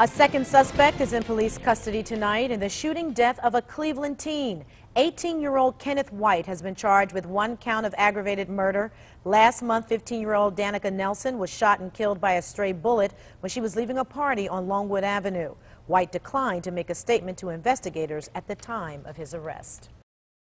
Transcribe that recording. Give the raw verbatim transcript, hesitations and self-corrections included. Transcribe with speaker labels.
Speaker 1: A second suspect is in police custody tonight in the shooting death of a Cleveland teen. eighteen-year-old Kenneth White has been charged with one count of aggravated murder. Last month, fifteen-year-old Danica Nelson was shot and killed by a stray bullet when she was leaving a party on Longwood Avenue. White declined to make a statement to investigators at the time of his arrest.